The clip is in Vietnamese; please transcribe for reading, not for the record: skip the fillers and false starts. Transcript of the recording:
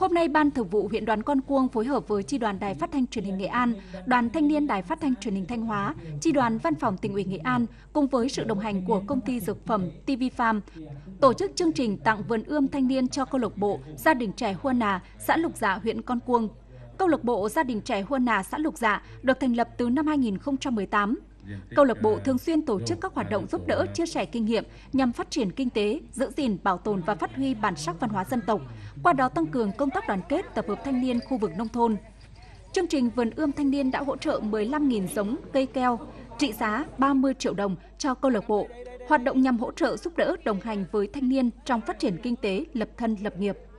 Hôm nay, Ban Thường vụ huyện Đoàn Con Cuông phối hợp với Chi đoàn Đài Phát thanh Truyền hình Nghệ An, Đoàn Thanh niên Đài Phát thanh Truyền hình Thanh Hóa, Chi đoàn Văn phòng Tỉnh ủy Nghệ An cùng với sự đồng hành của công ty dược phẩm TV Farm tổ chức chương trình tặng vườn ươm thanh niên cho câu lạc bộ Gia đình trẻ Huân Nà, xã Lục Dạ, huyện Con Cuông. Câu lạc bộ Gia đình trẻ Huân Nà, xã Lục Dạ được thành lập từ năm 2018. Câu lạc bộ thường xuyên tổ chức các hoạt động giúp đỡ, chia sẻ kinh nghiệm nhằm phát triển kinh tế, giữ gìn, bảo tồn và phát huy bản sắc văn hóa dân tộc, qua đó tăng cường công tác đoàn kết, tập hợp thanh niên khu vực nông thôn. Chương trình vườn ươm thanh niên đã hỗ trợ 15.000 giống cây keo, trị giá 30 triệu đồng cho câu lạc bộ. Hoạt động nhằm hỗ trợ giúp đỡ, đồng hành với thanh niên trong phát triển kinh tế, lập thân lập nghiệp.